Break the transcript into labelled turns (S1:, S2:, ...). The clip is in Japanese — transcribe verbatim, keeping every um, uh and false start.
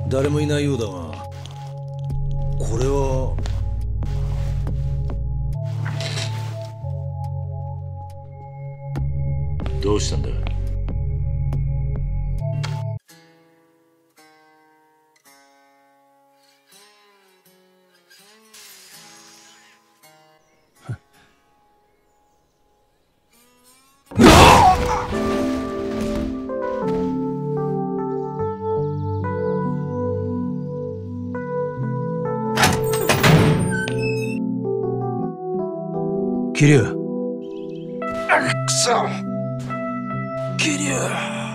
S1: 誰もいないようだが、これは。
S2: どうしたんだ？
S1: 桐生。
S2: くそ！桐生。